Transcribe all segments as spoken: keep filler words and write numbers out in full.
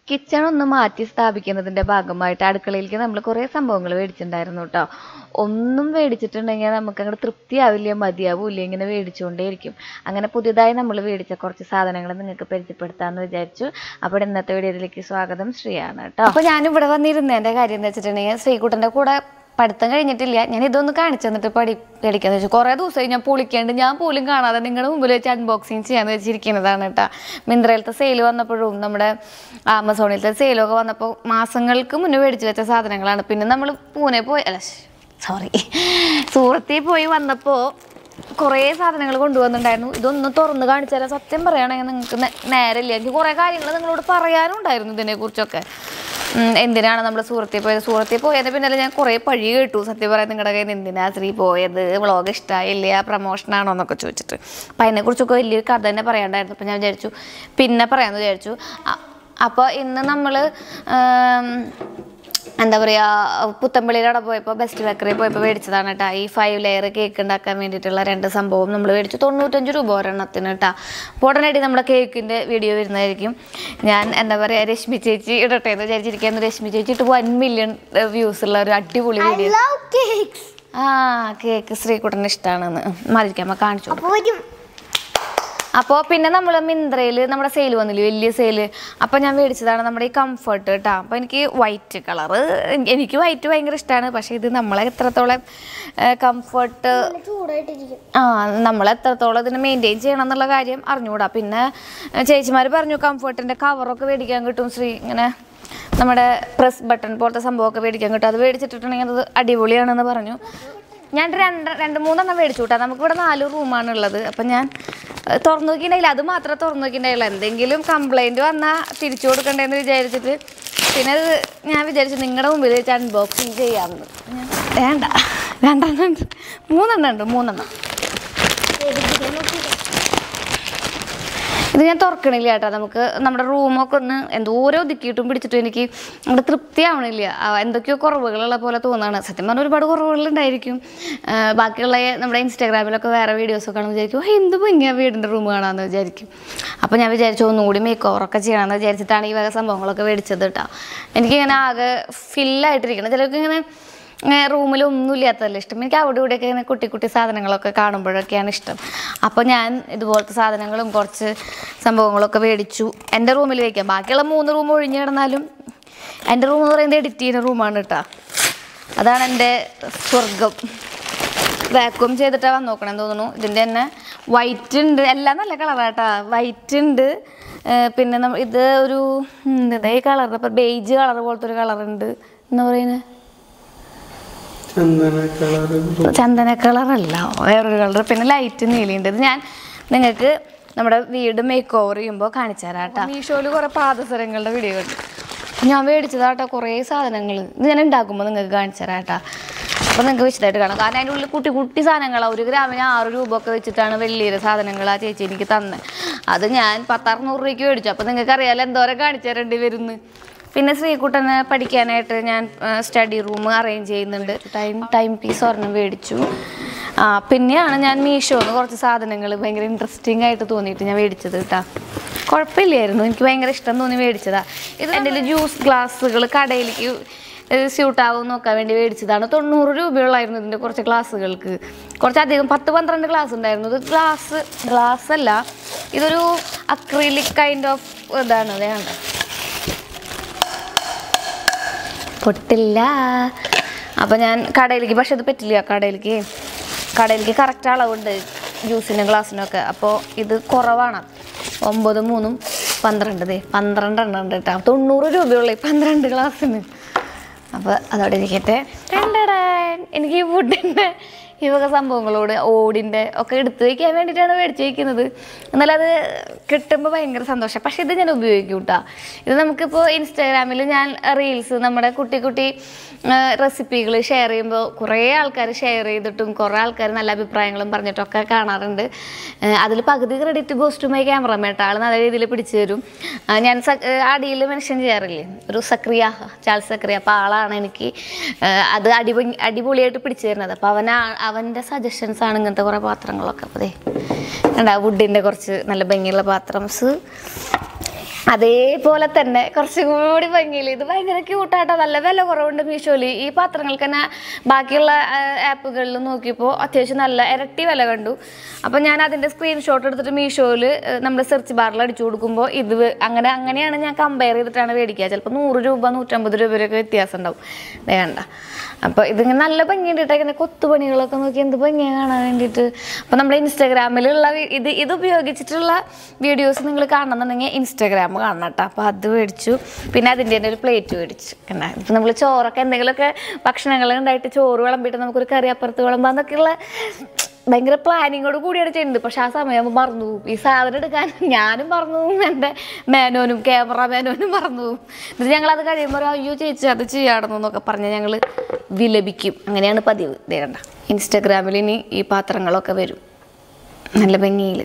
Kitchen ഒന്ന് മാറ്റി സ്ഥാപിക്കുന്നതിൻ്റെ ഭാഗമായിട്ട് അടുക്കളയിലേക്ക് നമ്മൾ കുറേ സംഭവങ്ങൾ മേടിച്ചിട്ടുണ്ടായിരുന്നു കേട്ടോ. ഒന്നും മേടിച്ചിട്ടുണ്ടെങ്കിൽ നമുക്ക് അങ്ങോട്ട് തൃപ്തിയാവില്ല, മതിയാവില്ല, ഇങ്ങനെ മേടിച്ചുകൊണ്ടേയിരിക്കും. അങ്ങനെ പുതിയതായി നമ്മൾ മേടിച്ച കുറച്ച് സാധനങ്ങൾ നിങ്ങൾക്ക് പരിചയപ്പെടുത്താമെന്ന് വിചാരിച്ചു. അപ്പോൾ ഇന്നത്തെ വീഡിയോയിലേക്ക് സ്വാഗതം, ശ്രീയാണ് കേട്ടോ. അപ്പോൾ ഞാനിവിടെ വന്നിരുന്നതിൻ്റെ കാര്യം എന്താ വെച്ചിട്ടുണ്ടെങ്കിൽ ശ്രീകുട്ടൻ്റെ കൂടെ പഠിത്തം കഴിഞ്ഞിട്ടില്ല, ഞാൻ ഇതൊന്ന് കാണിച്ചു തന്നിട്ട് പഠി പഠിക്കാന്ന് വെച്ചു. കുറേ ദിവസമായി ഞാൻ പൊളിക്കേണ്ട, ഞാൻ പോലും കാണാതെ നിങ്ങളുടെ മുമ്പിൽ വെച്ച് അൺബോക്സിങ് ചെയ്യാന്ന് വെച്ചിരിക്കുന്നതാണ് കേട്ടോ. മിന്ത്രയിലത്തെ സെയിൽ വന്നപ്പോഴും നമ്മുടെ ആമസോണിലത്തെ സെയിലൊക്കെ വന്നപ്പോൾ മാസങ്ങൾക്ക് മുന്നേ മേടിച്ച് വെച്ച സാധനങ്ങളാണ്. പിന്നെ നമ്മൾ പൂനെ പോയി അല്ല സോറി സൂറത്തിൽ പോയി വന്നപ്പോൾ കുറേ സാധനങ്ങൾ കൊണ്ടുവന്നിട്ടുണ്ടായിരുന്നു. ഇതൊന്ന് തുറന്ന് കാണിച്ചു തരാം. സത്യം പറയുകയാണെങ്കിൽ നിങ്ങൾക്ക് നേരമില്ല, എനിക്ക് കുറേ കാര്യങ്ങൾ നിങ്ങളോട് പറയാനും ഉണ്ടായിരുന്നു ഇതിനെക്കുറിച്ചൊക്കെ. എന്തിനാണ് നമ്മൾ സൂറത്തിൽ പോയത്, സൂറത്തിൽ പോയത് പിന്നല്ല ഞാൻ കുറേ പഴി കേട്ടു സത്യം പറയാൻ നിങ്ങളുടെ കയ്യിൽ നിന്ന്. എന്തിനാ ശ്രീ പോയത്, വ്ളോഗ് ഇഷ്ടമായില്ല, പ്രമോഷനാണോ എന്നൊക്കെ ചോദിച്ചിട്ട്. അപ്പം അതിനെക്കുറിച്ചൊക്കെ വലിയൊരു കഥ തന്നെ പറയാണ്ടായിരുന്നു. അപ്പം ഞാൻ വിചാരിച്ചു പിന്നെ പറയാമെന്ന് വിചാരിച്ചു. അപ്പോൾ ഇന്ന് നമ്മൾ എന്താ പറയുക, പുത്തമ്പള്ളിയിൽ അവിടെ പോയപ്പോൾ ബെസ്റ്റ് ബേക്കറി പോയപ്പോൾ മേടിച്ചതാണ് കേട്ടോ. ഈ ഫൈവ് ലെയർ കേക്ക് ഉണ്ടാക്കാൻ വേണ്ടിയിട്ടുള്ള രണ്ട് സംഭവം നമ്മൾ മേടിച്ചു. തൊണ്ണൂറ്റഞ്ച് രൂപ ഒരെണ്ണത്തിന് കേട്ടോ. അപ്പോൾ ഉടനടി നമ്മുടെ കേക്കിൻ്റെ വീഡിയോ വരുന്നതായിരിക്കും. ഞാൻ എന്താ പറയുക, രശ്മി ചേച്ചി ഇടട്ടെ എന്ന് വിചാരിച്ചിരിക്കുന്നു. രശ്മി ചേച്ചി ഇട്ട് വൺ മില്യൺ വ്യൂസ് ഉള്ള ഒരു അടിപൊളി വീഡിയോ. ആ കേക്ക് ശ്രീകുട്ടന് ഇഷ്ടമാണെന്ന് മതിരിക്കാൻ കാണിച്ചു കൊടുക്കും. അപ്പോൾ പിന്നെ നമ്മൾ മിന്ത്രയിൽ നമ്മുടെ സെയിൽ വന്നില്ലേ, വലിയ സെയില്. അപ്പോൾ ഞാൻ മേടിച്ചതാണ് നമ്മുടെ ഈ കംഫർട്ട് കേട്ടോ. അപ്പോൾ എനിക്ക് വൈറ്റ് കളറ്, എനിക്ക് വൈറ്റ് ഭയങ്കര ഇഷ്ടമാണ്. പക്ഷേ ഇത് നമ്മളെ എത്രത്തോളം കംഫർട്ട് ആ നമ്മൾ എത്രത്തോളം ഇതിനെ മെയിൻറ്റെയിൻ ചെയ്യണം എന്നുള്ള കാര്യം അറിഞ്ഞുകൂടാ. പിന്നെ ചേച്ചിമാർ പറഞ്ഞു കംഫർട്ടിൻ്റെ കവറൊക്കെ മേടിക്കാൻ കിട്ടും ശ്രീ, ഇങ്ങനെ നമ്മുടെ പ്രസ് ബട്ടൺ പോലത്തെ സംഭവമൊക്കെ മേടിക്കാൻ കിട്ടും. അത് മേടിച്ചിട്ടുണ്ടെങ്കിൽ അത് അടിപൊളിയാണെന്ന് പറഞ്ഞു. ഞാൻ രണ്ട് രണ്ട് മൂന്നെണ്ണം മേടിച്ചു കൂട്ടാ. നമുക്കിവിടെ നാല് റൂമാണ് ഉള്ളത്. അപ്പം ഞാൻ തുറന്നു നോക്കിയിട്ടുണ്ടെങ്കിൽ അത് മാത്രമേ തുറന്നു നോക്കിയിട്ടുണ്ടായില്ല. എന്തെങ്കിലും കംപ്ലൈൻറ്റ് വന്നാൽ തിരിച്ചു കൊടുക്കണ്ടേന്ന് വിചാരിച്ചിട്ട് പിന്നെ അത് ഞാൻ വിചാരിച്ചു നിങ്ങളുടെ മുമ്പിൽ വെച്ച് അൺബോക്സിങ് ചെയ്യാമെന്ന്. വേണ്ട രണ്ടെണ്ണം ഉണ്ട്, മൂന്നെണ്ണം ഉണ്ട് മൂന്നെണ്ണം ഇത് ഞാൻ തുറക്കണില്ല കേട്ടോ. നമുക്ക് നമ്മുടെ റൂമൊക്കെ ഒന്ന് എന്തോരം ഒതുക്കിയിട്ടും പിടിച്ചിട്ടും എനിക്ക് നമ്മുടെ തൃപ്തിയാവണില്ല. എന്തൊക്കെയോ കുറവുകളുള്ള പോലെ തോന്നുകയാണ്. സത്യം പറഞ്ഞാൽ ഒരുപാട് കുറവുകളുണ്ടായിരിക്കും. ബാക്കിയുള്ള നമ്മുടെ ഇൻസ്റ്റാഗ്രാമിലൊക്കെ വേറെ വീഡിയോസൊക്കെ കാണുമ്പോൾ വിചാരിക്കും എന്ത് ഭംഗിയാണ് വീടിൻ്റെ റൂം കാണാമെന്ന് വിചാരിക്കും. അപ്പോൾ ഞാൻ വിചാരിച്ചു ഒന്നുകൂടി മേക്ക് ഓവറൊക്കെ ചെയ്യണമെന്ന് വിചാരിച്ചിട്ടാണ് ഈ വക സംഭവങ്ങളൊക്കെ മേടിച്ചത് കേട്ടോ. എനിക്കിങ്ങനെ ആകെ ഫില്ലായിട്ടിരിക്കണം. ചിലർക്ക് ഇങ്ങനെ റൂമിലൊന്നും ഇല്ലാത്തതല്ല ഇഷ്ടം. എനിക്ക് അവിടെ ഇവിടെയൊക്കെ ഇങ്ങനെ കുട്ടി കുട്ടി സാധനങ്ങളൊക്കെ കാണുമ്പോഴൊക്കെയാണ് ഇഷ്ടം. അപ്പോൾ ഞാൻ ഇതുപോലത്തെ സാധനങ്ങളും കുറച്ച് സംഭവങ്ങളൊക്കെ മേടിച്ചു എൻ്റെ റൂമിൽ വയ്ക്കാം. ബാക്കിയുള്ള മൂന്ന് റൂം ഒഴിഞ്ഞു കിടന്നാലും എൻ്റെ റൂം എന്ന് പറയുന്നത് എഡിറ്റ് ചെയ്യുന്ന റൂമാണ് കേട്ടോ. അതാണ് എൻ്റെ സ്വർഗം. വാക്യൂം ചെയ്തിട്ടാണ് വന്ന് നോക്കണമെന്ന് തോന്നുന്നു. ഇതിൻ്റെ തന്നെ വൈറ്റ് ഉണ്ട്, എല്ലാം നല്ല കളറാണ് കേട്ടോ. വൈറ്റ് ഉണ്ട്, പിന്നെ ഇത് ഒരു എന്താ ഈ കളർ ഇപ്പോൾ ബേജ് കളർ പോലത്തെ ഒരു കളറുണ്ട്. എന്താ പറയുന്നത്, ചന്ദന കളറല്ല, വേറൊരു കളർ. പിന്നെ ലൈറ്റ് നീലയുണ്ട്. ഇത് ഞാൻ നിങ്ങൾക്ക് നമ്മുടെ വീട് മേക്ക് ഓവർ ചെയ്യുമ്പോൾ കാണിച്ചു തരാം കേട്ടോ. മീഷോയിൽ കുറേ പാദസരങ്ങളുടെ വീഡിയോ ഉണ്ട്. ഞാൻ മേടിച്ചതാട്ടോ കുറേ സാധനങ്ങൾ. ഇത് ഞാൻ ഉണ്ടാക്കുമ്പോൾ നിങ്ങൾക്ക് കാണിച്ചു തരാം കേട്ടോ. അപ്പോൾ നിങ്ങൾക്ക് വിശദമായിട്ട് കാണാം. കാരണം അതിൻ്റെ ഉള്ളിൽ കുട്ടി കുട്ടി സാധനങ്ങളാണ്. ഒരു ഗ്രാമിന് ആറ് രൂപ ഒക്കെ വെച്ചിട്ടാണ് വലിയ സാധനങ്ങൾ ആ ചേച്ചി എനിക്ക് തന്നെ. അത് ഞാൻ പത്തറുന്നൂറ് രൂപയ്ക്ക് മേടിച്ചു. അപ്പോൾ നിങ്ങൾക്ക് അറിയാമല്ലോ എന്തോരം കാണിച്ചു തരേണ്ടി വരുന്നു. പിന്നെ ശ്രീകുട്ടനെ പഠിക്കാനായിട്ട് ഞാൻ സ്റ്റഡി റൂം അറേഞ്ച് ചെയ്യുന്നുണ്ട്. ടൈം ടൈം പീസ് ഒരെണ്ണം മേടിച്ചു. ആ പിന്നെയാണ് ഞാൻ മീഷോന്ന് കുറച്ച് സാധനങ്ങൾ ഭയങ്കര ഇൻട്രസ്റ്റിംഗ് ആയിട്ട് തോന്നിയിട്ട് ഞാൻ മേടിച്ചത് കേട്ടോ. കുഴപ്പമില്ലായിരുന്നു, എനിക്ക് ഭയങ്കര ഇഷ്ടം തോന്നി മേടിച്ചതാണ്. ഇത് എൻ്റെ ജ്യൂസ് ഗ്ലാസ്സുകൾ കടയിലേക്ക് സ്യൂട്ടാവും നോക്കാൻ വേണ്ടി മേടിച്ചതാണ്. തൊണ്ണൂറ് രൂപയുള്ളായിരുന്നു ഇതിൻ്റെ കുറച്ച് ഗ്ലാസ്സുകൾക്ക്. കുറച്ചധികം പത്ത് പന്ത്രണ്ട് ഗ്ലാസ് ഉണ്ടായിരുന്നു. ഇത് ഗ്ലാസ് ഗ്ലാസ് അല്ല, ഇതൊരു അക്രിലിക് കൈൻഡ് ഓഫ് ഇതാണ്. വേണ്ട പൊട്ടില്ല. അപ്പോൾ ഞാൻ കടയിലേക്ക്, പക്ഷെ ഇത് പറ്റില്ല കടയിലേക്ക് കടയിലേക്ക് കറക്റ്റ് അളവുണ്ട് ജ്യൂസിനും ഗ്ലാസ്സിനൊക്കെ. അപ്പോൾ ഇത് കുറവാണ്. ഒമ്പത് മൂന്നും പന്ത്രണ്ട് ദേ പന്ത്രണ്ടെണ്ണം ഉണ്ട് കേട്ടോ. തൊണ്ണൂറ് രൂപയുള്ളൂ പന്ത്രണ്ട് ഗ്ലാസ്സിന്. അപ്പോൾ അതോടെ ഇരിക്കട്ടെ. എനിക്ക് ഈ ഫുഡിൻ്റെ ഈ വക സംഭവങ്ങളോട് ഓടിൻ്റെ ഒക്കെ എടുത്ത് വയ്ക്കാൻ വേണ്ടിയിട്ടാണ് മേടിച്ച് വയ്ക്കുന്നത്. എന്നാലും അത് കിട്ടുമ്പോൾ ഭയങ്കര സന്തോഷം. പക്ഷേ ഇത് ഞാൻ ഉപയോഗിക്കും കേട്ടോ. ഇത് നമുക്കിപ്പോൾ ഇൻസ്റ്റാഗ്രാമിൽ ഞാൻ റീൽസ് നമ്മുടെ കുട്ടി കുട്ടി റെസിപ്പികൾ ഷെയർ ചെയ്യുമ്പോൾ കുറേ ആൾക്കാർ ഷെയർ ചെയ്തിട്ടും കുറേ ആൾക്കാർ നല്ല അഭിപ്രായങ്ങളും പറഞ്ഞിട്ടൊക്കെ കാണാറുണ്ട്. അതിൽ പകുതി credit goes to my cameraman. ആൾ നല്ല രീതിയിൽ പിടിച്ചു തരും. ഞാൻ അടിയിൽ മെൻഷൻ ചെയ്യാറില്ലേ, ഒരു സക്രിയ ചാൾസ് സക്രിയ. അപ്പോൾ ആളാണ് എനിക്ക് അത് അടി അടിപൊളിയായിട്ട് പിടിച്ചു തരുന്നത്. അപ്പോൾ അവനാ അവൻ്റെ സജഷൻസാണ് ഇങ്ങനത്തെ കുറേ പാത്രങ്ങളൊക്കെ. അപ്പോൾ അതെ കണ്ടാ വുഡിൻ്റെ കുറച്ച് നല്ല ഭംഗിയുള്ള പാത്രംസ്. അതേപോലെ തന്നെ കുറച്ചും കൂടി ഭംഗിയിൽ ഇത് ഭയങ്കര ക്യൂട്ടായിട്ടോ, നല്ല വില കുറവുണ്ട് മീഷോയിൽ. ഈ പാത്രങ്ങൾക്ക് തന്നെ ബാക്കിയുള്ള ആപ്പുകളിൽ നോക്കിയപ്പോൾ അത്യാവശ്യം നല്ല ഇരട്ടി വില കണ്ടു. അപ്പോൾ ഞാൻ അതിൻ്റെ സ്ക്രീൻഷോട്ട് എടുത്തിട്ട് മീഷോയിൽ നമ്മുടെ സെർച്ച് ബാറിൽ അടിച്ചു കൊടുക്കുമ്പോൾ ഇത് അങ്ങനെ അങ്ങനെയാണ് ഞാൻ കമ്പയർ ചെയ്തിട്ടാണ് മേടിക്കുക. ചിലപ്പോൾ നൂറ് രൂപ നൂറ്റമ്പത് രൂപയൊക്കെ വ്യത്യാസം ഉണ്ടാവും. വേണ്ട അപ്പോൾ ഇതിങ്ങനെ നല്ല ഭംഗിയുണ്ട് കേട്ടോ. ഇങ്ങനെ കൊത്തുപണികളൊക്കെ നോക്കി എന്ത് ഭംഗിയാണ് കാണാൻ വേണ്ടിയിട്ട്. അപ്പോൾ നമ്മുടെ ഇൻസ്റ്റാഗ്രാമിലുള്ള ഇത് ഇത് ഉപയോഗിച്ചിട്ടുള്ള വീഡിയോസ് നിങ്ങൾ കാണണമെന്നുണ്ടെങ്കിൽ ഇൻസ്റ്റാഗ്രാം കാണണം കേട്ടോ. അപ്പോൾ അത് മേടിച്ചു. പിന്നെ അതിൻ്റെ തന്നെ ഒരു പ്ലേറ്റ് മേടിച്ചു. എന്നാ ഇപ്പം നമ്മൾ ചോറൊക്കെ എന്തെങ്കിലുമൊക്കെ ഭക്ഷണങ്ങൾ ഉണ്ടായിട്ട് ചോറ് വിളമ്പിയിട്ട് നമുക്കൊരു കറി അപ്പുറത്ത് വിളമ്പാന്നൊക്കെയുള്ള ഭയങ്കര പ്ലാനിങ്ങോട് കൂടിയാണ് ചെയ്യുന്നത്. പക്ഷെ ആ സമയം മറന്നു പോകും ഈ സാധനം എടുക്കാൻ. ഞാനും മറന്നു പോകും, എൻ്റെ മേനോനും ക്യാമറ മേനോനും മറന്നു പോകും. എന്നിട്ട് ഞങ്ങളത് കഴിയുമ്പോൾ അയ്യോ ചേച്ചി അത് ചെയ്യാണെന്നൊക്കെ എന്നൊക്കെ പറഞ്ഞ് ഞങ്ങൾ വിലപിക്കും. അങ്ങനെയാണ് പതിവ്. ദേണ്ട ഇൻസ്റ്റാഗ്രാമിൽ ഇനി ഈ പാത്രങ്ങളൊക്കെ വരും നല്ല ഭംഗിയിൽ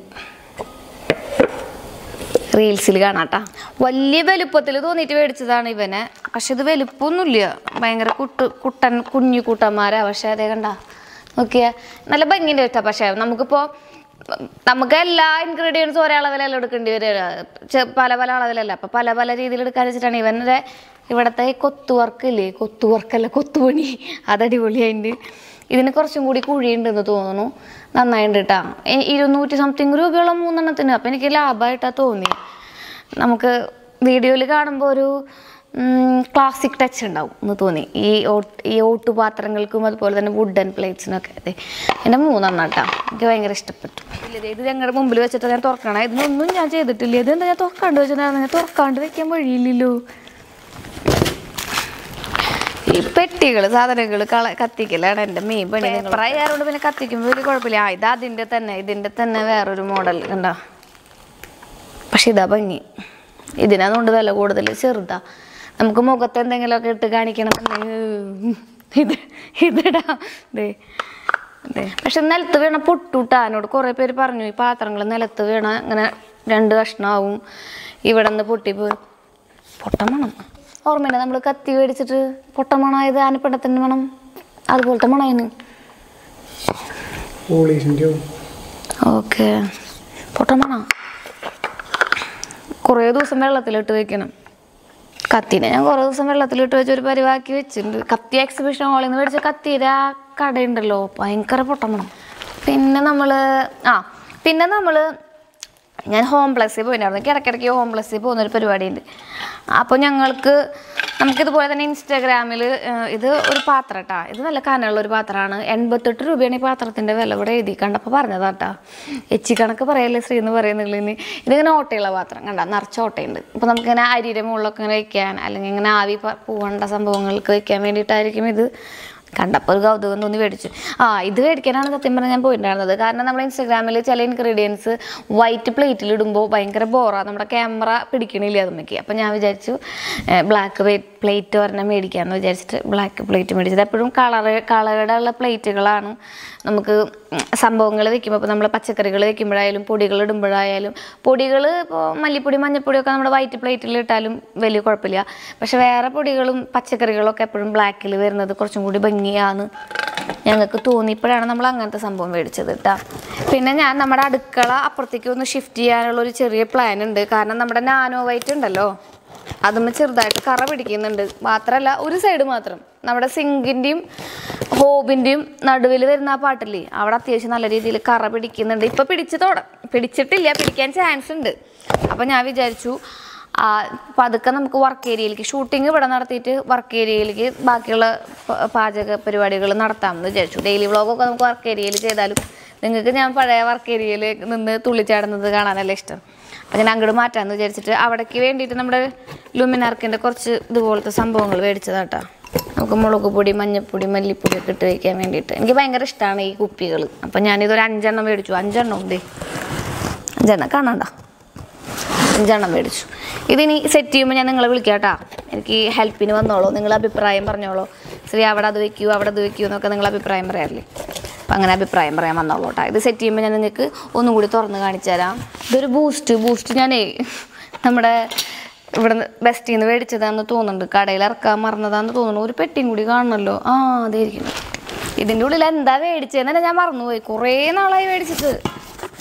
റീൽസിൽ കാണാട്ടാ. വലിയ വലുപ്പത്തിൽ തോന്നിയിട്ട് മേടിച്ചതാണ് ഇവനെ. പക്ഷെ ഇത് വലുപ്പമൊന്നുമില്ല, ഭയങ്കര കുട്ട് കുട്ടൻ കുഞ്ഞു കൂട്ടന്മാരാ. പക്ഷെ അതേ കണ്ട നോക്കിയാൽ നല്ല ഭംഗിൻ്റെ വെച്ചാൽ. പക്ഷേ നമുക്കിപ്പോൾ നമുക്ക് എല്ലാ ഇൻഗ്രീഡിയൻസും ഒരേ അളവിലല്ല എടുക്കേണ്ടി വരിക, പല പല അളവിലല്ല. അപ്പോൾ പല പല രീതിയിൽ എടുക്കാൻ വെച്ചിട്ടാണ് ഇവൻ്റെ ഇവിടുത്തെ കൊത്തു വർക്കില്ലേ, കൊത്തു വർക്കല്ല കൊത്തുപണി, അതടിപൊളിയായിട്ട്. ഇതിന് കുറച്ചും കൂടി കുഴിയുണ്ടെന്ന് തോന്നുന്നു. നന്നായിട്ടുണ്ട് കേട്ടോ. ഇരുന്നൂറ്റി സംതിങ് രൂപയോളം മൂന്നെണ്ണത്തിന്. അപ്പോൾ എനിക്ക് ലാഭമായിട്ടാണ് തോന്നി. നമുക്ക് വീഡിയോയിൽ കാണുമ്പോൾ ഒരു ക്ലാസിക് ടച്ച് ഉണ്ടാവും എന്ന് തോന്നി ഈ ഓട്ട് ഈ ഓട്ടുപാത്രങ്ങൾക്കും അതുപോലെ തന്നെ വുഡൻ പ്ലേറ്റ്സിനൊക്കെ. അതെ എൻ്റെ മൂന്നെണ്ണം കേട്ടോ, എനിക്ക് ഭയങ്കര ഇഷ്ടപ്പെട്ടു. ഇല്ല ഇത് ഞങ്ങളുടെ മുമ്പിൽ വെച്ചിട്ട് ഞാൻ തുറക്കണം. ഇതിനൊന്നും ഞാൻ ചെയ്തിട്ടില്ല. ഇതെന്താ ഞാൻ തുറക്കാണ്ട് വെച്ചിട്ടുണ്ടായിരുന്നു, ഞാൻ തുറക്കാണ്ട് വെക്കാൻ വഴിയില്ലല്ലോ. ഈ പെട്ടികൾ സാധനങ്ങൾ കള കത്തിക്കലാണ് എൻ്റെ മെയിൻ പണി. പ്രായമായതുകൊണ്ട് പിന്നെ കത്തിക്കുമ്പോൾ വലിയ കുഴപ്പമില്ല. ആ ഇത് അതിൻ്റെ തന്നെ ഇതിൻ്റെ തന്നെ വേറൊരു മോഡൽ കണ്ടോ. പക്ഷെ ഇതാ ഭംഗി. ഇതിനതുകൊണ്ട് വില കൂടുതൽ, ചെറുതാ. നമുക്ക് മുഖത്ത് എന്തെങ്കിലുമൊക്കെ ഇട്ട് കാണിക്കണം ഇത് ഇതിടാ ദേ അതെ. പക്ഷെ നിലത്ത് വീണ പൊട്ടൂട്ടാ. എന്നോട് കുറേ പേര് പറഞ്ഞു ഈ പാത്രങ്ങൾ നിലത്ത് വീണ അങ്ങനെ രണ്ട് കഷ്ണമാവും, ഇവിടെ നിന്ന് പൊട്ടിപ്പോയി പൊട്ടം വേണം. ഓർമ്മയില്ല നമ്മൾ കത്തി മേടിച്ചിട്ട് പൊട്ടം മണമായത് ആനപ്പണ്ടത്തിൻ്റെ മണം, അതുപോലത്തെ മണമായിന്. ഓക്കെ പൊട്ടം മണ. കുറേ ദിവസം വെള്ളത്തിലിട്ട് വെക്കണം കത്തിനെ. ഞാൻ കുറേ ദിവസം വെള്ളത്തിലിട്ട് വെച്ച് ഒരു പരിവാക്കി വെച്ചിട്ടുണ്ട്. കത്തി എക്സിബിഷൻ ഹാളിൽ നിന്ന് മേടിച്ച കത്തിയുടെ ആ കടയുണ്ടല്ലോ, ഭയങ്കര പൊട്ടം വേണം. പിന്നെ നമ്മൾ ആ പിന്നെ നമ്മൾ ഞാൻ ഹോം പ്ലസിൽ പോയിട്ടുണ്ടായിരുന്നു. എനിക്ക് ഇടയ്ക്കിടയ്ക്ക് ഹോം പ്ലസിൽ പോകുന്നൊരു പരിപാടിയുണ്ട്. അപ്പോൾ ഞങ്ങൾക്ക് നമുക്കിതുപോലെ തന്നെ ഇൻസ്റ്റാഗ്രാമിൽ ഇത് ഒരു പാത്രം കേട്ടോ. ഇത് നല്ല കനമുള്ളൊരു പാത്രമാണ്. എൺപത്തെട്ട് രൂപയാണ് ഈ പാത്രത്തിൻ്റെ വില. ഇവിടെ എഴുതി കണ്ടപ്പോൾ പറഞ്ഞതാ കേട്ടോ. എച്ചി കണക്ക് പറയല്ലേ ശ്രീ എന്ന് പറയുന്നുള്ളതിന്. ഇതിങ്ങനെ ഓട്ടയുള്ള പാത്രം കണ്ട, നിറച്ച ഓട്ടയുണ്ട്. അപ്പോൾ നമുക്കിങ്ങനെ അരിയുടെ മുകളിലൊക്കെ ഇങ്ങനെ വയ്ക്കാൻ അല്ലെങ്കിൽ ഇങ്ങനെ ആവി പോകേണ്ട സംഭവങ്ങൾക്ക് വയ്ക്കാൻ വേണ്ടിയിട്ടായിരിക്കും ഇത്. കണ്ടപ്പോൾ ഒരു കൗതുകം തോന്നി മേടിച്ചു. ആ ഇത് മേടിക്കാനാണ് സത്യം പറഞ്ഞാൽ ഞാൻ പോയിട്ടുണ്ടായിരുന്നത്. കാരണം നമ്മുടെ ഇൻസ്റ്റാഗ്രാമിൽ ചില ഇൻഗ്രീഡിയൻസ് വൈറ്റ് പ്ലേറ്റിൽ ഇടുമ്പോൾ ഭയങ്കര ബോറാണ്, നമ്മുടെ ക്യാമറ പിടിക്കണില്ല അതുമ്മയ്ക്ക്. അപ്പം ഞാൻ വിചാരിച്ചു ബ്ലാക്ക് പ്ലേറ്റ് ഒരെണ്ണം മേടിക്കാമെന്ന് വിചാരിച്ചിട്ട് ബ്ലാക്ക് പ്ലേറ്റ് മേടിച്ചത്. എപ്പോഴും കളറ് കളറുടെ ഉള്ള പ്ലേറ്റുകളാണ് നമുക്ക് സംഭവങ്ങൾ വെക്കുമ്പോൾ. ഇപ്പോൾ നമ്മൾ പച്ചക്കറികൾ വെക്കുമ്പോഴായാലും പൊടികൾ ഇടുമ്പോഴായാലും, പൊടികൾ ഇപ്പോൾ മല്ലിപ്പൊടി മഞ്ഞൾപ്പൊടിയൊക്കെ നമ്മുടെ വൈറ്റ് പ്ലേറ്റിൽ ഇട്ടാലും വലിയ കുഴപ്പമില്ല. പക്ഷെ വേറെ പൊടികളും പച്ചക്കറികളൊക്കെ എപ്പോഴും ബ്ലാക്കിൽ വരുന്നത് കുറച്ചും കൂടി ഭംഗിയാണ് ഞങ്ങൾക്ക് തോന്നിയപ്പോഴാണ് നമ്മൾ അങ്ങനത്തെ സംഭവം മേടിച്ചത് കേട്ടോ. പിന്നെ ഞാൻ നമ്മുടെ അടുക്കള അപ്പുറത്തേക്ക് ഒന്ന് ഷിഫ്റ്റ് ചെയ്യാനുള്ളൊരു ചെറിയ പ്ലാൻ ഉണ്ട്. കാരണം നമ്മുടെ നാനോ വൈറ്റ് ഉണ്ടല്ലോ, അതുമ്മ ചെറുതായിട്ട് കറ പിടിക്കുന്നുണ്ട്. മാത്രമല്ല ഒരു സൈഡ് മാത്രം നമ്മുടെ സിങ്കിൻ്റെയും ഹോബിൻ്റെയും നടുവിൽ വരുന്ന ആ പാട്ടില്ലേ, അവിടെ അത്യാവശ്യം നല്ല രീതിയിൽ കറ പിടിക്കുന്നുണ്ട്. ഇപ്പം പിടിച്ച് തോട പിടിച്ചിട്ടില്ല, പിടിക്കാൻ ചാൻസ് ഉണ്ട്. അപ്പം ഞാൻ വിചാരിച്ചു അപ്പം അതൊക്കെ നമുക്ക് വർക്ക് ഏരിയയിലേക്ക് ഷൂട്ടിങ് ഇവിടെ നടത്തിയിട്ട് വർക്ക് ഏരിയയിലേക്ക് ബാക്കിയുള്ള പാചക പരിപാടികൾ നടത്താമെന്ന് വിചാരിച്ചു. ഡെയിലി വ്ളോഗൊക്കെ നമുക്ക് വർക്ക് ഏരിയയിൽ ചെയ്താലും നിങ്ങൾക്ക് ഞാൻ പഴയ വർക്ക് ഏരിയയിൽ നിന്ന് തുള്ളിച്ചാടുന്നത് കാണാനല്ല ഇഷ്ടം. അപ്പം ഞാൻ അങ്ങോട്ട് മാറ്റാമെന്ന് വിചാരിച്ചിട്ട് അവിടേക്ക് വേണ്ടിയിട്ട് നമ്മുടെ ലുമിനാർക്കിൻ്റെ കുറച്ച് ഇതുപോലത്തെ സംഭവങ്ങൾ മേടിച്ചതാട്ടോ. നമുക്ക് മുളക് പൊടി മഞ്ഞൾപ്പൊടി മല്ലിപ്പൊടി ഒക്കെ ഇട്ട് വയ്ക്കാൻ വേണ്ടിയിട്ട് എനിക്ക് ഭയങ്കര ഇഷ്ടമാണ് ഈ കുപ്പികൾ. അപ്പം ഞാനിതൊരു അഞ്ചെണ്ണം മേടിച്ചു. അഞ്ചെണ്ണം ഉണ്ട്, അഞ്ചെണ്ണം കാണണ്ട, അഞ്ചെണ്ണം മേടിച്ചു. ഇതിനി സെറ്റ് ചെയ്യുമ്പോൾ ഞാൻ നിങ്ങളെ വിളിക്കാം കേട്ടോ. എനിക്ക് ഹെൽപ്പിന് വന്നോളൂ, നിങ്ങൾ അഭിപ്രായം പറഞ്ഞോളൂ. ശ്രീ അവിടെ അത് വയ്ക്കൂ അവിടെ അത് വയ്ക്കൂ എന്നൊക്കെ നിങ്ങൾ അഭിപ്രായം പറയാറില്ലേ. അപ്പം അങ്ങനെ അഭിപ്രായം പറയാൻ വന്നോളൂ കേട്ടോ. ഇത് സെറ്റ് ചെയ്യുമ്പോൾ ഞാൻ നിങ്ങൾക്ക് ഒന്നും കൂടി തുറന്ന് കാണിച്ചു തരാം. ഇതൊരു ബൂസ്റ്റ് ബൂസ്റ്റ് ഞാനേ നമ്മുടെ ഇവിടെ നിന്ന് ബെസ്റ്റിൽ നിന്ന് മേടിച്ചതാണെന്ന് തോന്നുന്നുണ്ട്. കടയിൽ ഇറക്കാൻ മറന്നതാണെന്ന് തോന്നുന്നു. ഒരു പെട്ടിയും കൂടി കാണണമല്ലോ. ആ അതായിരിക്കുന്നു. ഇതിൻ്റെ ഉള്ളിൽ എന്താ മേടിച്ചതെന്ന് തന്നെ ഞാൻ മറന്നുപോയി. കുറേ നാളായി മേടിച്ചിട്ട്,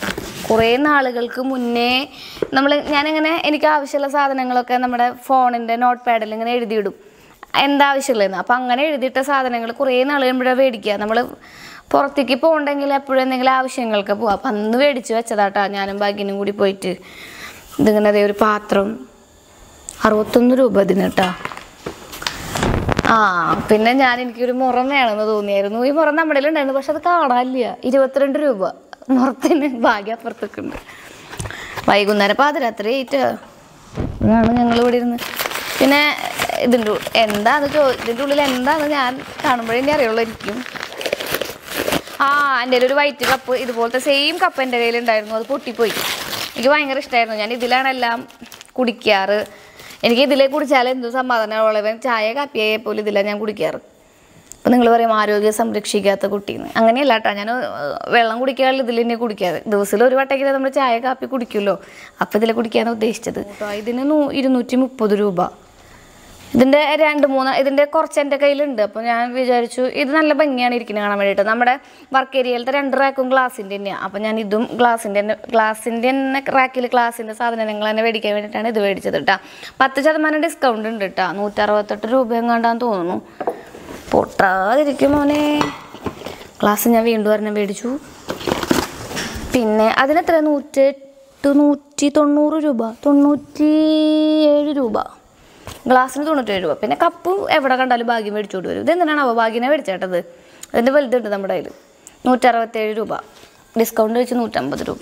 കുറേ നാളുകൾക്ക് മുന്നേ നമ്മൾ ഞാനിങ്ങനെ എനിക്ക് ആവശ്യമുള്ള സാധനങ്ങളൊക്കെ നമ്മുടെ ഫോണിൻ്റെ നോട്ട് പാഡിൽ ഇങ്ങനെ എഴുതിയിടും എന്താവശ്യമുള്ളതെന്ന്. അപ്പം അങ്ങനെ എഴുതിയിട്ട സാധനങ്ങൾ കുറേ നാൾ കഴിയുമ്പോഴാണ് മേടിക്കുക. നമ്മൾ പുറത്തേക്ക് പോകണ്ടെങ്കിൽ എപ്പോഴും എന്തെങ്കിലും ആവശ്യങ്ങൾക്ക് പോവാം. അപ്പം അന്ന് മേടിച്ച് വെച്ചതാട്ടാ ഞാനും ഭാഗ്യനും കൂടി പോയിട്ട്. ഇതിങ്ങനെ അതേ ഒരു പാത്രം അറുപത്തൊന്ന് രൂപ ഇതിന് കേട്ടോ. ആ പിന്നെ ഞാൻ എനിക്കൊരു മുറം വേണമെന്ന് തോന്നിയായിരുന്നു. ഈ മുറം നമ്മുടെ ഉണ്ടായിരുന്നു, പക്ഷെ അത് കാണാനില്ല. ഇരുപത്തിരണ്ട് രൂപ മുറത്തിന്. ഭാഗ്യം അപ്പുറത്തൊക്കെ ഉണ്ട്. വൈകുന്നേരം പാതിരാത്രി ആയിട്ട് അതാണ് ഞങ്ങൾ ഇവിടെ ഇരുന്ന്. പിന്നെ ഇതിൻ്റെ എന്താന്ന് ചോ ഇതിൻ്റെ ഉള്ളിൽ എന്താണെന്ന് ഞാൻ കാണുമ്പോഴേ ഇനി അറിയുള്ളൂ എനിക്കും. ആ എൻ്റെ ഒരു വൈറ്റ് കപ്പ് ഇതുപോലത്തെ സെയിം കപ്പ് എൻ്റെ കയ്യിലുണ്ടായിരുന്നു, അത് പൊട്ടിപ്പോയി. എനിക്ക് ഭയങ്കര ഇഷ്ടമായിരുന്നു. ഞാൻ ഇതിലാണ് എല്ലാം കുടിക്കാറ്. എനിക്ക് ഇതിലേ കുടിച്ചാൽ എന്ത് സമാധാനമുള്ളവൻ ചായ കാപ്പിയായ പോലും ഇതിലാണ് ഞാൻ കുടിക്കാറ്. അപ്പം നിങ്ങൾ പറയും ആരോഗ്യം സംരക്ഷിക്കാത്ത കുട്ടീന്ന്. അങ്ങനെയല്ല കേട്ടോ, ഞാൻ വെള്ളം കുടിക്കാറില്ല, ഇതിൽ തന്നെ കുടിക്കാറ്. ദിവസത്തിൽ ഒരു വട്ടമെങ്കിലും നമ്മൾ ചായ കാപ്പി കുടിക്കുമല്ലോ, അപ്പം ഇതിൽ കുടിക്കാനാണ് ഉദ്ദേശിച്ചത്. ഇതിന് നൂ ഇരുന്നൂറ്റി മുപ്പത് രൂപ. ഇതിൻ്റെ രണ്ട് മൂന്ന് ഇതിൻ്റെ കുറച്ച് എൻ്റെ കയ്യിലുണ്ട്. അപ്പോൾ ഞാൻ വിചാരിച്ചു ഇത് നല്ല ഭംഗിയാണ് ഇരിക്കുന്നത് കാണാൻ വേണ്ടിയിട്ട്. നമ്മുടെ വർക്ക് ഏരിയയിലത്തെ രണ്ട് റാക്കും ഗ്ലാസിൻ്റെ തന്നെയാണ്. അപ്പോൾ ഞാൻ ഇതും ഗ്ലാസിൻ്റെ തന്നെ ഗ്ലാസിൻ്റെ തന്നെ റാക്കിൽ ഗ്ലാസിൻ്റെ സാധനങ്ങൾ തന്നെ മേടിക്കാൻ വേണ്ടിയിട്ടാണ് ഇത് മേടിച്ചത് കേട്ടോ. പത്ത് ശതമാനം ഡിസ്കൗണ്ട് ഉണ്ട് കേട്ടോ. നൂറ്ററുപത്തെട്ട് രൂപ എങ്ങാണ്ടാന്ന് തോന്നുന്നു. പൊട്ടാതിരിക്കും മോനെ. ഗ്ലാസ് ഞാൻ വീണ്ടും ഒരെണ്ണം മേടിച്ചു. പിന്നെ അതിനെത്ര നൂറ്റെട്ട് നൂറ്റി തൊണ്ണൂറ് രൂപ തൊണ്ണൂറ്റി ഏഴ് രൂപ ഗ്ലാസ്സിന് തൊണ്ണൂറ്റേഴ് രൂപ. പിന്നെ കപ്പ് എവിടെ കണ്ടാലും ഭാഗ്യം മേടിച്ചോണ്ട് വരും. ഇതെന്തിനാണ് അവ ഭാഗ്യനെ മേടിച്ചേട്ടത്? അതിൻ്റെ വലുതുണ്ട് നമ്മുടെ കയ്യിൽ. നൂറ്ററുപത്തേഴ് രൂപ ഡിസ്കൗണ്ട് വെച്ച് നൂറ്റമ്പത് രൂപ.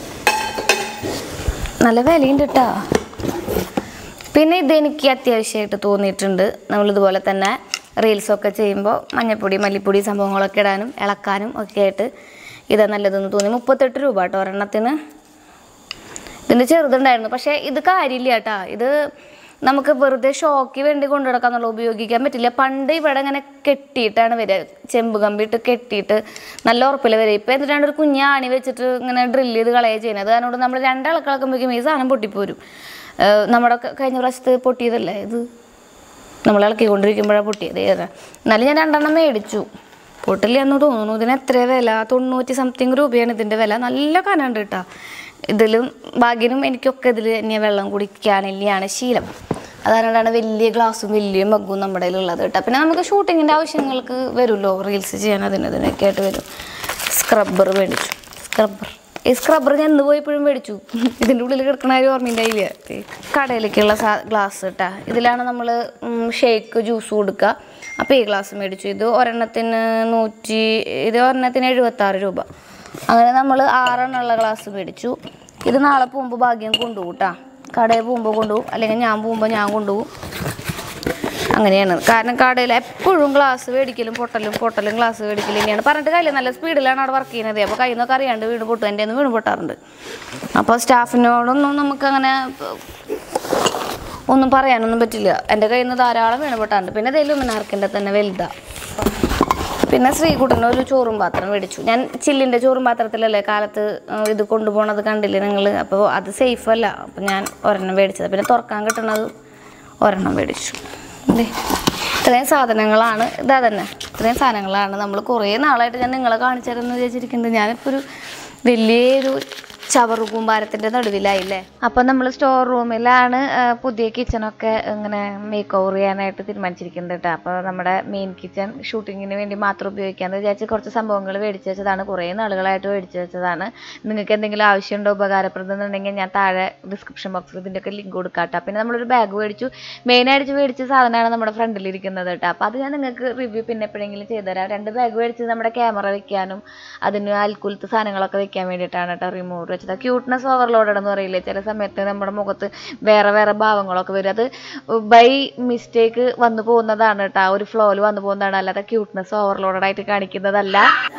നല്ല വിലയുണ്ട് കേട്ടോ. പിന്നെ ഇതെനിക്ക് അത്യാവശ്യമായിട്ട് തോന്നിയിട്ടുണ്ട്. നമ്മളിതുപോലെ തന്നെ റീൽസൊക്കെ ചെയ്യുമ്പോൾ മഞ്ഞപ്പൊടി മല്ലിപ്പൊടി സംഭവങ്ങളൊക്കെ ഇടാനും ഇളക്കാനും ഒക്കെ ആയിട്ട് ഇതാ നല്ലതെന്ന് തോന്നി. മുപ്പത്തെട്ട് രൂപ കേട്ടോ ഒരെണ്ണത്തിന്. ഇതിൻ്റെ ചെറുതുണ്ടായിരുന്നു, പക്ഷേ ഇത് കാര്യമില്ല കേട്ടോ. ഇത് നമുക്ക് വെറുതെ ഷോക്ക് വേണ്ടി കൊണ്ടു നടക്കാന്നുള്ള ഉപയോഗിക്കാൻ പറ്റില്ല. പണ്ട് ഇവിടെ ഇങ്ങനെ കെട്ടിയിട്ടാണ് വരിക, ചെമ്പ് കമ്പിയിട്ട് കെട്ടിയിട്ട് നല്ല ഉറപ്പിൽ വരിക. ഇപ്പം എന്നിട്ടാണ്ട് ഒരു കുഞ്ഞാണി വെച്ചിട്ട് ഇങ്ങനെ ഡ്രില്ല് ചെയ്ത് കളയുക ചെയ്യുന്നത്. അതുകൊണ്ട് നമ്മൾ രണ്ടാൾക്കളക്കുമ്പോഴേക്കും ഈ സാധനം പൊട്ടിപ്പോരും. നമ്മുടെ കഴിഞ്ഞ പ്രാവശ്യത്ത് പൊട്ടിയതല്ലേ ഇത്, നമ്മൾ ഇളക്കിക്കൊണ്ടിരിക്കുമ്പോഴാണ് പൊട്ടിയത്. ഏതാ എന്നാലും ഞാൻ രണ്ടെണ്ണം മേടിച്ചു, പൊട്ടില്ല എന്ന് തോന്നുന്നു. ഇതിന് എത്ര വില? തൊണ്ണൂറ്റി സംതിങ് രൂപയാണ് ഇതിൻ്റെ വില. നല്ല കനമുണ്ട് കേട്ടോ. ഇതിലും ഭാഗ്യനും എനിക്കൊക്കെ ഇതിൽ തന്നെ വെള്ളം കുടിക്കാനില്ലാണ് ശീലം. അതുകൊണ്ടാണ് വലിയ ഗ്ലാസ്സും വലിയ മഗ്ഗും നമ്മുടെ കയ്യിലുള്ളത് കേട്ടോ. പിന്നെ നമുക്ക് ഷൂട്ടിങ്ങിൻ്റെ ആവശ്യങ്ങൾക്ക് വരുമല്ലോ, റീൽസ് ചെയ്യാൻ അതിന് ഇതിനൊക്കെ ആയിട്ട് വരും. സ്ക്രബ്ബർ മേടിച്ചു. സ്ക്രബ്ബർ ഈ സ്ക്രബ്ബർ ഞാൻ എന്ന് പോയപ്പോഴും മേടിച്ചു. ഇതിൻ്റെ ഉള്ളിൽ കിടക്കണ ഒരു ഓർമ്മയില്ല. കടയിലേക്കുള്ള സാ ഗ്ലാസ് കേട്ടോ. ഇതിലാണ് നമ്മൾ ഷേക്ക് ജ്യൂസ് കൊടുക്കുക. അപ്പോൾ ഈ ഗ്ലാസ് മേടിച്ചു. ഇത് ഒരെണ്ണത്തിന് നൂറ്റി ഇത് ഒരെണ്ണത്തിന് എഴുപത്താറ് രൂപ. അങ്ങനെ നമ്മൾ ആറെണ്ണമുള്ള ഗ്ലാസ് മേടിച്ചു. ഇത് നാളെ പോകുമ്പോൾ ഭാഗ്യം കൊണ്ടുപോകും കേട്ടോ. കടയിൽ പോകുമ്പോൾ കൊണ്ടുപോകും, അല്ലെങ്കിൽ ഞാൻ പോകുമ്പോൾ ഞാൻ കൊണ്ടുപോകും. അങ്ങനെയാണ്. കാരണം കടയിൽ എപ്പോഴും ഗ്ലാസ് മേടിക്കലും പൊട്ടലും പൊട്ടലും ഗ്ലാസ് മേടിക്കലും തന്നെയാണ്. പറഞ്ഞിട്ട് കാര്യമില്ല, നല്ല സ്പീഡിലാണ് അവിടെ വർക്ക് ചെയ്യുന്നത്. അപ്പോൾ കയ്യിൽ നിന്നൊക്കെ അറിയാണ്ട് വീട് പൊട്ടും. എൻ്റെ നിന്ന് വീട് പൊട്ടാറുണ്ട്. അപ്പോൾ സ്റ്റാഫിനോടൊന്നും നമുക്കങ്ങനെ ഒന്നും പറയാനൊന്നും പറ്റില്ല. എൻ്റെ കയ്യിൽ നിന്ന് ധാരാളം വീണ് പൊട്ടാറുണ്ട്. പിന്നെ ഇതിലും മിനാർക്കിൻ്റെ തന്നെ വലുതാണ്. പിന്നെ ശ്രീകുട്ടൻ്റെ ഒരു ചോറും പാത്രം മേടിച്ചു. ഞാൻ ചില്ലിൻ്റെ ചോറും പാത്രത്തിലല്ലേ കാലത്ത് ഇത് കൊണ്ടുപോകണത് കണ്ടില്ലേ നിങ്ങൾ. അപ്പോൾ അത് സേഫല്ല. അപ്പോൾ ഞാൻ ഒരെണ്ണം മേടിച്ചത്. പിന്നെ തുറക്കാൻ കിട്ടണത് ഒരെണ്ണം മേടിച്ചു. അതെ, ഇത്രയും സാധനങ്ങളാണ്. ഇതാ തന്നെ ഇത്രയും സാധനങ്ങളാണ് നമ്മൾ കുറേ നാളായിട്ട് ഞാൻ നിങ്ങളെ കാണിച്ചു തരുമെന്ന് വിചാരിച്ചിരിക്കുന്നത്. ഞാനിപ്പോൾ ഒരു വലിയൊരു ചവറു കൂമ്പാരത്തിൻ്റെ നടുവിലായില്ലേ. അപ്പം നമ്മൾ സ്റ്റോർ റൂമിലാണ് പുതിയ കിച്ചണൊക്കെ ഇങ്ങനെ മേക്ക് ഓവർ ചെയ്യാനായിട്ട് തീരുമാനിച്ചിരിക്കുന്നത് കേട്ടോ. അപ്പോൾ നമ്മുടെ മെയിൻ കിച്ചൺ ഷൂട്ടിങ്ങിന് വേണ്ടി മാത്രം ഉപയോഗിക്കാമെന്ന് വിചാരിച്ച് കുറച്ച് സംഭവങ്ങൾ മേടിച്ച് വെച്ചതാണ്. കുറേ നാളുകളായിട്ട് മേടിച്ച് വെച്ചതാണ്. നിങ്ങൾക്ക് എന്തെങ്കിലും ആവശ്യമുണ്ടോ ഉപകാരപ്രദം എന്നുണ്ടെങ്കിൽ ഞാൻ താഴെ ഡിസ്ക്രിപ്ഷൻ ബോക്സിൽ ഇതിൻ്റെയൊക്കെ ലിങ്ക് കൊടുക്കാം കേട്ടോ. പിന്നെ നമ്മളൊരു ബാഗ് മേടിച്ചു. മെയിനായിട്ട് മേടിച്ച സാധനമാണ് നമ്മുടെ ഫ്രണ്ടിലിരിക്കുന്നത് കേട്ടോ. അപ്പോൾ അത് ഞാൻ നിങ്ങൾക്ക് റിവ്യൂ പിന്നെ എപ്പോഴെങ്കിലും ചെയ്തുതരാം. രണ്ട് ബാഗ് മേടിച്ചത് നമ്മുടെ ക്യാമറ വെക്കാനും അതിന് അൽക്കുലത്ത് സാധനങ്ങളൊക്കെ വെക്കാൻ വേണ്ടിയിട്ടാണ് കേട്ടോ. റിമൂവർ വെച്ചത്. ക്യൂട്ട്നെസ് ഓവർലോഡഡ് എന്ന് പറയില്ലേ, ചില സമയത്ത് നമ്മുടെ മുഖത്ത് വേറെ വേറെ ഭാവങ്ങളൊക്കെ വരും. അത് ബൈ മിസ്റ്റേക്ക് വന്നു പോകുന്നതാണ് കേട്ടോ. ഒരു ഫ്ലോയിൽ വന്നു പോകുന്നതാണ്, അല്ലാതെ ക്യൂട്ട്നെസ് ഓവർലോഡഡ് ആയിട്ട് കാണിക്കുന്നതല്ല.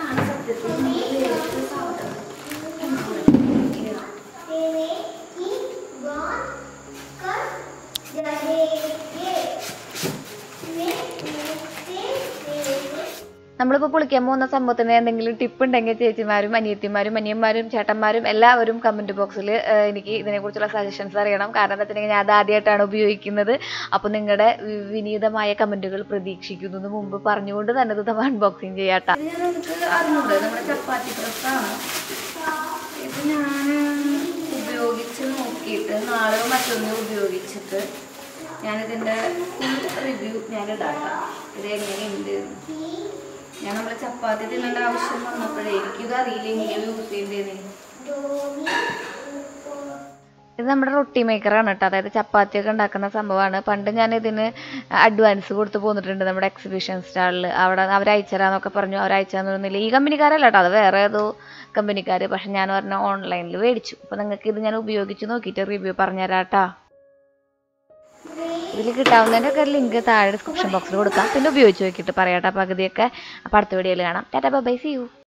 നമ്മളിപ്പോൾ പൊളിക്കാൻ പോകുന്ന സംഭവത്തിന് എന്തെങ്കിലും ടിപ്പ് ഉണ്ടെങ്കിൽ ചേച്ചിമാരും അനിയത്തിമാരും അനിയന്മാരും ചേട്ടന്മാരും എല്ലാവരും കമൻറ്റ് ബോക്സിൽ എനിക്ക് ഇതിനെക്കുറിച്ചുള്ള സജഷൻസ് അറിയണം. കാരണം എന്താ വെച്ചിട്ടുണ്ടെങ്കിൽ ഞാൻ അത് ആദ്യമായിട്ടാണ് ഉപയോഗിക്കുന്നത്. അപ്പോൾ നിങ്ങളുടെ വിനീതമായ കമൻറ്റുകൾ പ്രതീക്ഷിക്കുന്നതിന് മുമ്പ് പറഞ്ഞുകൊണ്ട് തന്നെ ഇത് അൺബോക്സിങ് ചെയ്യാട്ടോ. ചപ്പാത്തി പ്രസ്സാണ് ഇത് ഞാൻ ഉപയോഗിച്ച് നോക്കിയിട്ട് നാളെ മറ്റൊന്ന് ഉപയോഗിച്ചിട്ട് ഞാനിതിൻ്റെ ഫുൾ റിവ്യൂ ഞാൻ ഇടാക്കാം. ഇത് എങ്ങനെയുണ്ട് ഞാൻ നമ്മൾ ചപ്പാത്തി തിന്നേണ്ട ആവശ്യം വന്നപ്പോഴേ എനിക്കിത് അറിയില്ല എങ്ങനെ യൂസ് ചെയ്യേണ്ടത്. ഇത് നമ്മുടെ റൊട്ടി മേക്കറാണ് കേട്ടോ. അതായത് ചപ്പാത്തിയൊക്കെ ഉണ്ടാക്കുന്ന സംഭവമാണ്. പണ്ട് ഞാൻ ഇതിന് അഡ്വാൻസ് കൊടുത്ത് പോന്നിട്ടുണ്ട് നമ്മുടെ എക്സിബിഷൻ സ്റ്റാളിൽ. അവിടെ അവർ അയച്ചുതരാന്നൊക്കെ പറഞ്ഞു. അവർ അയച്ചുതന്നില്ല. ഈ കമ്പനിക്കാരല്ല കേട്ടോ, അത് വേറെ ഏതോ കമ്പനിക്കാർ. പക്ഷെ ഞാൻ പറഞ്ഞ ഓൺലൈനിൽ മേടിച്ചു. അപ്പോൾ നിങ്ങൾക്ക് ഇത് ഞാൻ ഉപയോഗിച്ച് നോക്കിയിട്ട് റിവ്യൂ പറഞ്ഞുതരാം കേട്ടോ. ഇതിൽ കിട്ടാവുന്നതിൻ്റെ ഒക്കെ ലിങ്ക് താഴെ ഡിസ്ക്രിപ്ഷൻ ബോക്സിൽ കൊടുക്കാം. പിന്നെ ഉപയോഗിച്ച് നോക്കിയിട്ട് പറയാം കേട്ടോ പകുതിയൊക്കെ. അപ്പോൾ അടുത്ത വീഡിയോയിൽ കാണാം. Tata bye, see U.